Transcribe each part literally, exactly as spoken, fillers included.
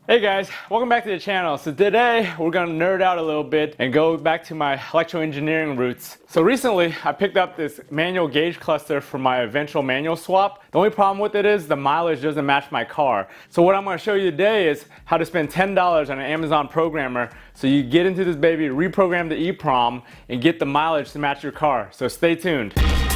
Hey guys, welcome back to the channel. So today we're gonna nerd out a little bit and go back to my electrical engineering roots. So recently I picked up this manual gauge cluster for my eventual manual swap. The only problem with it is the mileage doesn't match my car. So what I'm gonna show you today is how to spend ten dollars on an Amazon programmer so you get into this baby, reprogram the EEPROM, and get the mileage to match your car. So stay tuned.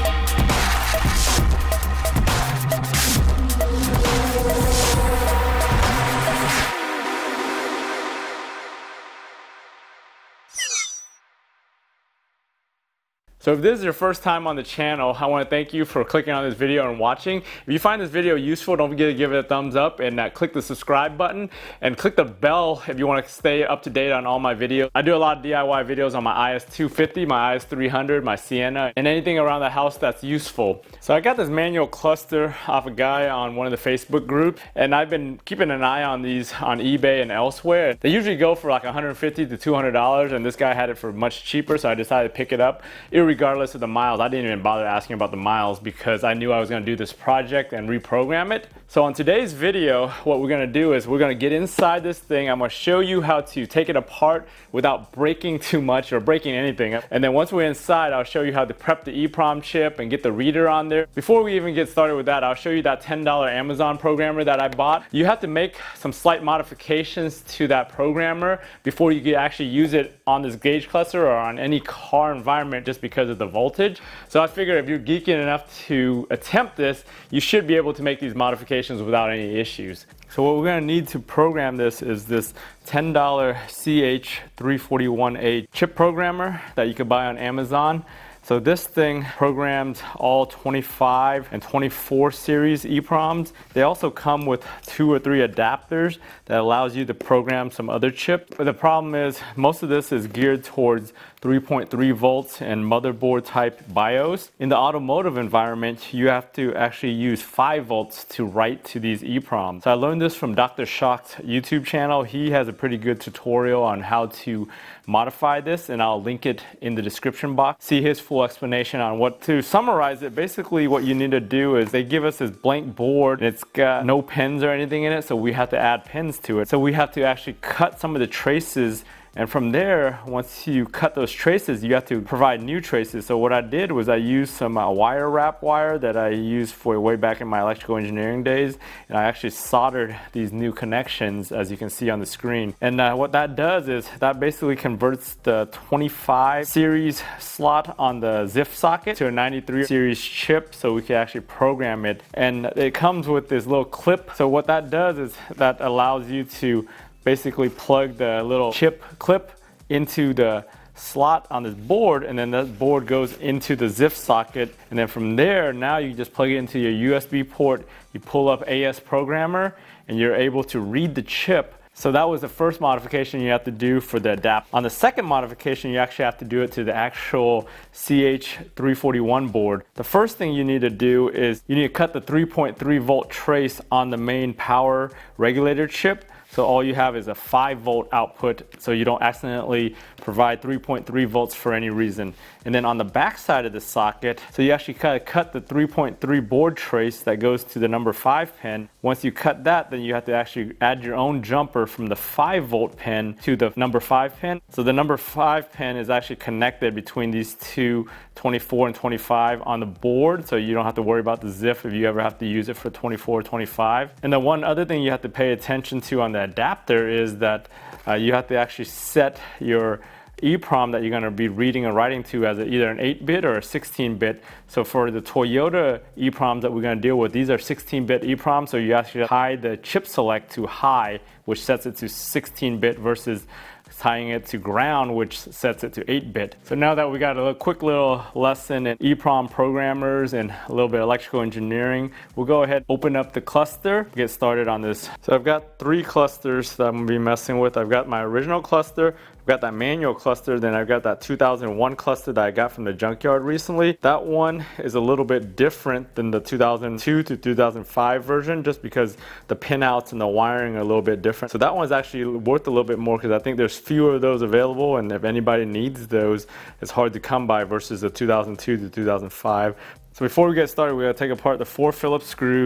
So if this is your first time on the channel, I want to thank you for clicking on this video and watching. If you find this video useful, don't forget to give it a thumbs up and uh, click the subscribe button and click the bell if you want to stay up to date on all my videos. I do a lot of D I Y videos on my I S two fifty, my I S three hundred, my Sienna, and anything around the house that's useful. So I got this manual cluster off a guy on one of the Facebook groups, and I've been keeping an eye on these on eBay and elsewhere. They usually go for like one hundred fifty to two hundred dollars, and this guy had it for much cheaper, so I decided to pick it up. Regardless of the miles, I didn't even bother asking about the miles because I knew I was going to do this project and reprogram it. So on today's video, what we're going to do is we're going to get inside this thing. I'm going to show you how to take it apart without breaking too much or breaking anything. And then once we're inside, I'll show you how to prep the EEPROM chip and get the reader on there. Before we even get started with that, I'll show you that ten dollar Amazon programmer that I bought. You have to make some slight modifications to that programmer before you can actually use it on this gauge cluster or on any car environment just because of the voltage. So I figured if you're geeking enough to attempt this, you should be able to make these modifications without any issues. So what we're going to need to program this is this ten dollar C H three forty-one A chip programmer that you could buy on Amazon. So this thing programs all twenty-five and twenty-four series EEPROMs. They also come with two or three adapters that allows you to program some other chip. But the problem is most of this is geared towards three point three volts and motherboard type BIOS. In the automotive environment, you have to actually use five volts to write to these EEPROMs. So I learned this from Doctor Shock's YouTube channel. He has a pretty good tutorial on how to modify this, and I'll link it in the description box. See his full explanation on what to summarize it. Basically what you need to do is they give us this blank board and it's got no pins or anything in it, so we have to add pins to it. So we have to actually cut some of the traces, and from there, once you cut those traces, you have to provide new traces. So what I did was I used some uh, wire wrap wire that I used for way back in my electrical engineering days, and I actually soldered these new connections as you can see on the screen. And uh, what that does is that basically converts the twenty-five series slot on the Z I F socket to a ninety-three series chip, so we can actually program it. And it comes with this little clip. So what that does is that allows you to basically plug the little chip clip into the slot on this board, and then that board goes into the Z I F socket, and then from there now you just plug it into your U S B port, you pull up ASProgrammer, and you're able to read the chip. So that was the first modification you have to do for the adapter. On the second modification, you actually have to do it to the actual C H three forty-one board. The first thing you need to do is you need to cut the three point three volt trace on the main power regulator chip. So all you have is a five volt output, so you don't accidentally provide three point three volts for any reason. And then on the back side of the socket, so you actually kind of cut the three point three board trace that goes to the number five pin. Once you cut that, then you have to actually add your own jumper from the five volt pin to the number five pin. So the number five pin is actually connected between these two twenty-four and twenty-five on the board, so you don't have to worry about the Z I F if you ever have to use it for twenty-four or twenty-five. And the one other thing you have to pay attention to on the adapter is that uh, you have to actually set your EEPROM that you're going to be reading and writing to as a, either an eight bit or a sixteen bit. So for the Toyota EEPROMs that we're going to deal with, these are sixteen bit EEPROMs, so you actually hide the chip select to high, which sets it to sixteen bit, versus tying it to ground, which sets it to eight bit. So now that we got a little, quick little lesson in EEPROM programmers and a little bit of electrical engineering, we'll go ahead and open up the cluster, get started on this. So I've got three clusters that I'm going to be messing with. I've got my original cluster, I've got that manual cluster, then I've got that two thousand one cluster that I got from the junkyard recently. That one is a little bit different than the two thousand two to two thousand five version, just because the pinouts and the wiring are a little bit different. So that one's actually worth a little bit more because I think there's fewer of those available, and if anybody needs those, it's hard to come by versus the two thousand two to two thousand five. So before we get started, we're going to take apart the four Phillips screws,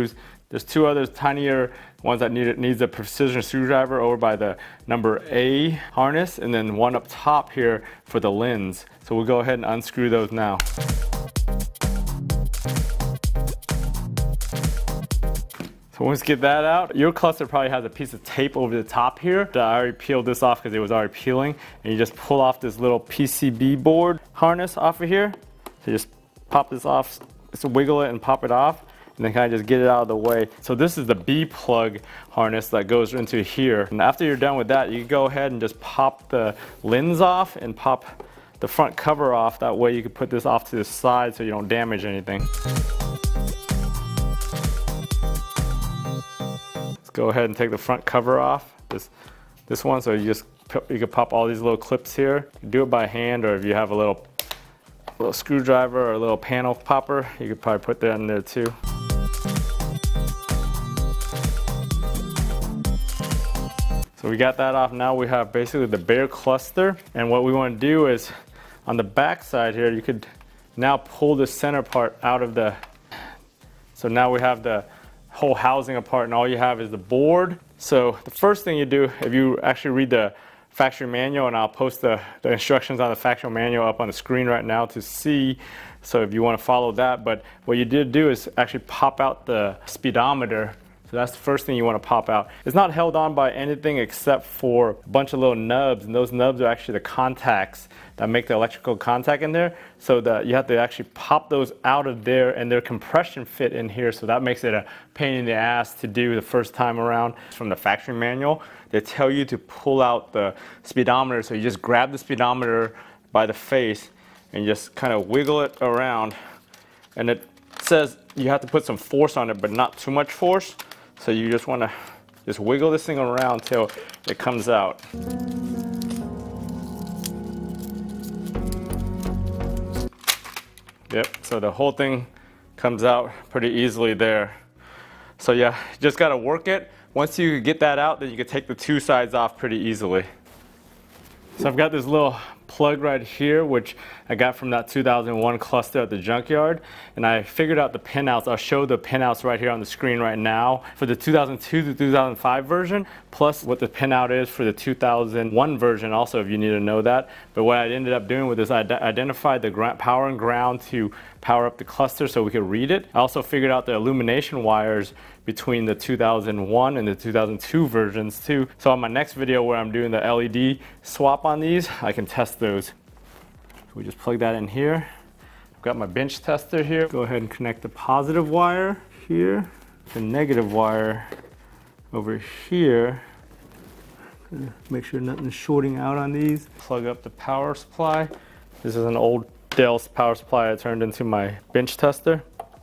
There's two other tinier ones that need needs a precision screwdriver over by the number A harness, and then one up top here for the lens. So we'll go ahead and unscrew those now. So once you get that out, your cluster probably has a piece of tape over the top here. I already peeled this off because it was already peeling. And you just pull off this little P C B board harness off of here. So you just pop this off, just wiggle it and pop it off, and then kind of just get it out of the way. So this is the B plug harness that goes into here. And after you're done with that, you can go ahead and just pop the lens off and pop the front cover off. That way you can put this off to the side so you don't damage anything. Go ahead and take the front cover off, this this one, so you just you can pop all these little clips here. You can do it by hand, or if you have a little little screwdriver or a little panel popper, you could probably put that in there too. So we got that off. Now we have basically the bare cluster, and what we want to do is on the back side here, you could now pull the center part out of the, so now we have the whole housing apart, and all you have is the board. So the first thing you do, if you actually read the factory manual, and I'll post the, the instructions on the factory manual up on the screen right now to see, so if you want to follow that. But what you did do is actually pop out the speedometer. So that's the first thing you want to pop out. It's not held on by anything except for a bunch of little nubs, and those nubs are actually the contacts that make the electrical contact in there. So that you have to actually pop those out of there, and their compression fit in here, so that makes it a pain in the ass to do the first time around. From the factory manual, they tell you to pull out the speedometer, so you just grab the speedometer by the face and just kind of wiggle it around, and it says you have to put some force on it, but not too much force. So you just want to just wiggle this thing around till it comes out. Yep, so the whole thing comes out pretty easily there. So yeah, you just got to work it. Once you get that out, then you can take the two sides off pretty easily. So I've got this little plug right here, which I got from that two thousand one cluster at the junkyard, and I figured out the pinouts. I'll show the pinouts right here on the screen right now for the two thousand two to two thousand five version, plus what the pinout is for the two thousand one version also, if you need to know that. But what I ended up doing with this, I identified the power and ground to power up the cluster so we could read it. I also figured out the illumination wires between the two thousand one and the two thousand two versions too. So on my next video where I'm doing the L E D swap on these, I can test those. So we just plug that in here. I've got my bench tester here. Go ahead and connect the positive wire here, the negative wire over here. Make sure nothing's shorting out on these. Plug up the power supply. This is an old Dell power supply I turned into my bench tester.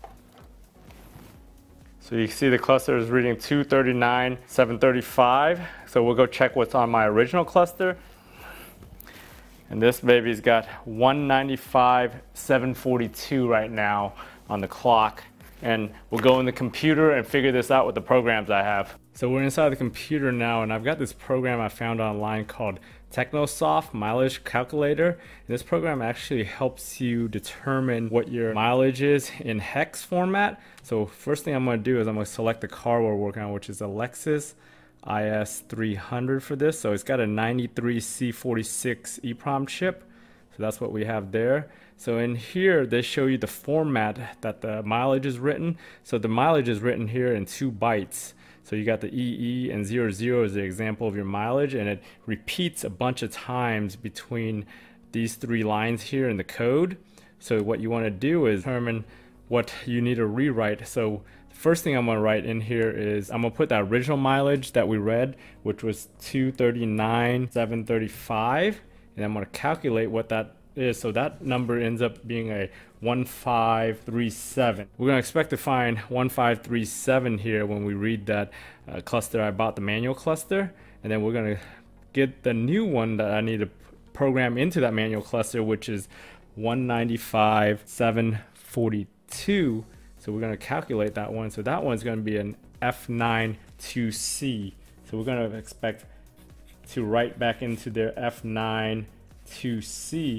So you can see the cluster is reading two thirty-nine, seven thirty-five. So we'll go check what's on my original cluster. And this baby's got one ninety-five, seven forty-two right now on the clock. And we'll go in the computer and figure this out with the programs I have. So we're inside the computer now, and I've got this program I found online called TachoSoft Mileage Calculator. And this program actually helps you determine what your mileage is in hex format. So first thing I'm going to do is I'm going to select the car we're working on, which is a Lexus I S three hundred for this. So it's got a ninety-three C forty-six EEPROM chip. So that's what we have there. So in here, they show you the format that the mileage is written. So the mileage is written here in two bytes. So you got the E E and zero zero as the example of your mileage, and it repeats a bunch of times between these three lines here in the code. So what you want to do is determine what you need to rewrite. So the first thing I'm going to write in here is I'm going to put that original mileage that we read, which was two thirty-nine, seven thirty-five, and I'm going to calculate what that is. So that number ends up being a one five three seven. We're going to expect to find one five three seven here when we read that uh, cluster I bought, the manual cluster, and then we're going to get the new one that I need to program into that manual cluster, which is one ninety-five, seven forty-two. So we're going to calculate that one. So that one's going to be an F nine two C. So we're going to expect to write back into their F nine two C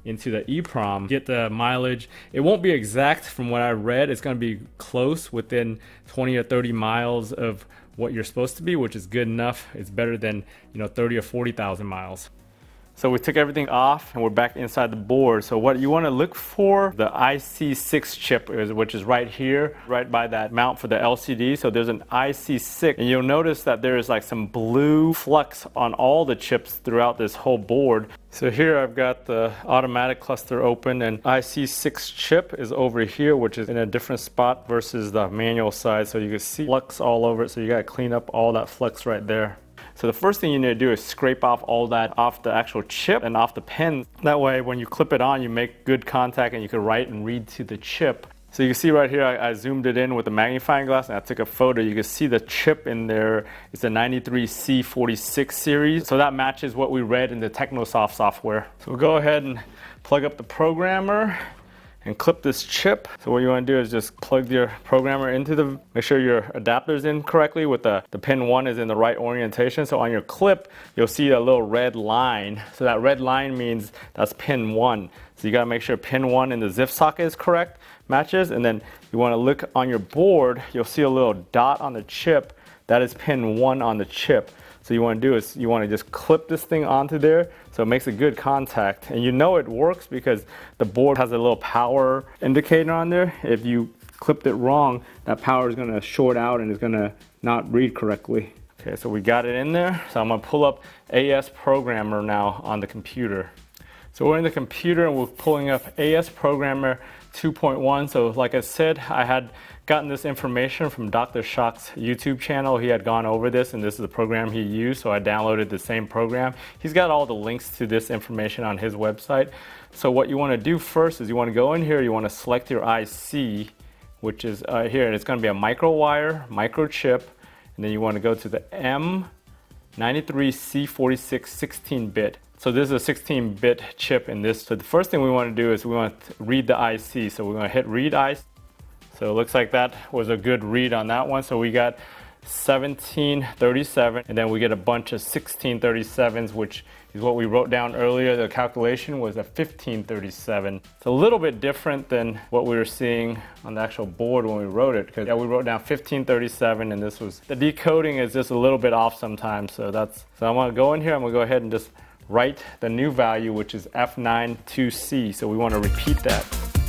into the EEPROM, get the mileage. It won't be exact from what I read. It's going to be close, within twenty or thirty miles of what you're supposed to be, which is good enough. It's better than, you know, thirty or forty thousand miles. So we took everything off and we're back inside the board. So what you want to look for, the I C six chip, is, which is right here, right by that mount for the L C D. So there's an I C six, and you'll notice that there is like some blue flux on all the chips throughout this whole board. So here I've got the automatic cluster open, and I C six chip is over here, which is in a different spot versus the manual side. So you can see flux all over it. So you got to clean up all that flux right there. So the first thing you need to do is scrape off all that off the actual chip and off the pin. That way when you clip it on, you make good contact and you can write and read to the chip. So you can see right here, I, I zoomed it in with a magnifying glass and I took a photo. You can see the chip in there. It's a ninety-three C forty-six series. So that matches what we read in the TachoSoft software. So we'll go ahead and plug up the programmer and clip this chip. So what you want to do is just plug your programmer into the, make sure your adapter's in correctly with the, the pin one is in the right orientation. So on your clip, you'll see a little red line. So that red line means that's pin one. So you got to make sure pin one in the Z I F socket is correct, matches. And then you want to look on your board, you'll see a little dot on the chip. That is pin one on the chip. So you want to do is you want to just clip this thing onto there so it makes a good contact. And you know it works because the board has a little power indicator on there. If you clipped it wrong, that power is going to short out and it's going to not read correctly. Okay, so we got it in there. So I'm going to pull up ASProgrammer now on the computer. So we're in the computer and we're pulling up ASProgrammer two point one. So like I said, I had gotten this information from Doctor Shock's YouTube channel. He had gone over this and this is the program he used, so I downloaded the same program. He's got all the links to this information on his website. So what you want to do first is you want to go in here, you want to select your I C, which is uh, here, and it's going to be a micro wire, microchip, and then you want to go to the M ninety-three C forty-six sixteen bit. So this is a sixteen bit chip in this. So the first thing we want to do is we want to read the I C. So we're going to hit read I C. So it looks like that was a good read on that one. So we got seventeen thirty-seven, and then we get a bunch of sixteen thirty-sevens, which is what we wrote down earlier. The calculation was a fifteen thirty-seven. It's a little bit different than what we were seeing on the actual board when we wrote it, because yeah, we wrote down fifteen thirty-seven, and this was, the decoding is just a little bit off sometimes. So that's, so I'm gonna go in here, I'm gonna go ahead and just write the new value, which is F nine two C. So we want to repeat that.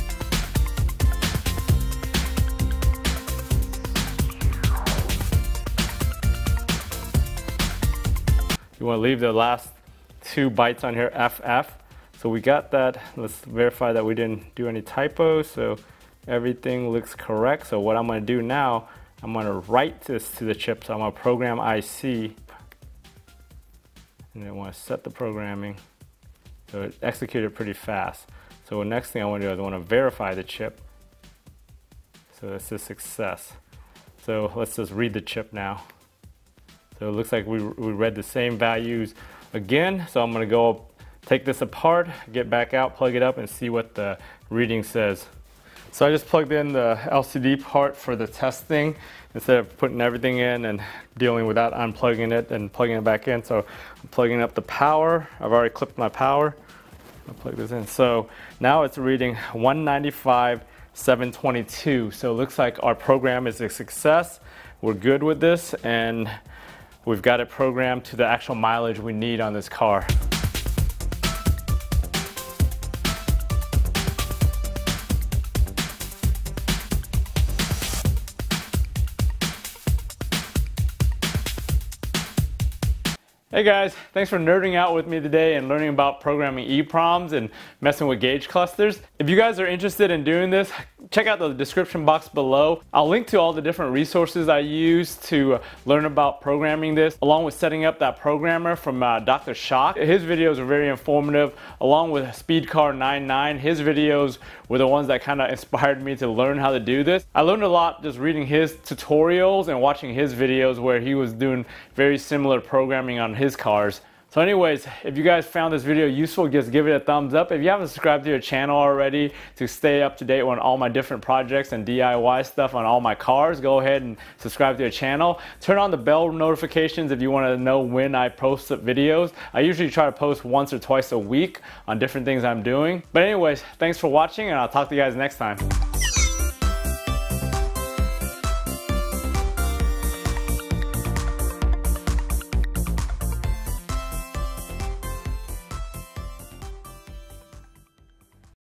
You want to leave the last two bytes on here, F F. So we got that. Let's verify that we didn't do any typos. So everything looks correct. So what I'm going to do now, I'm going to write this to the chip. So I'm going to program I C. And then I want to set the programming. So it executed pretty fast. So the next thing I want to do is I want to verify the chip. So this is success. So let's just read the chip now. So it looks like we, we read the same values again. So I'm going to go take this apart, get back out, plug it up, and see what the reading says. So I just plugged in the L C D part for the testing instead of putting everything in and dealing without unplugging it and plugging it back in. So I'm plugging up the power. I've already clipped my power. I'll plug this in. So now it's reading one ninety-five seven twenty-two. So it looks like our program is a success. We're good with this, and we've got it programmed to the actual mileage we need on this car. Hey guys, thanks for nerding out with me today and learning about programming EEPROMs and messing with gauge clusters. If you guys are interested in doing this, check out the description box below. I'll link to all the different resources I use to learn about programming this, along with setting up that programmer from uh, Doctor Shock. His videos are very informative, along with Speedcar ninety-nine. His videos were the ones that kind of inspired me to learn how to do this. I learned a lot just reading his tutorials and watching his videos where he was doing very similar programming on his cars. So anyways, if you guys found this video useful, just give it a thumbs up. If you haven't subscribed to your channel already to stay up to date on all my different projects and D I Y stuff on all my cars, go ahead and subscribe to your channel. Turn on the bell notifications if you want to know when I post videos. I usually try to post once or twice a week on different things I'm doing. But anyways, thanks for watching, and I'll talk to you guys next time.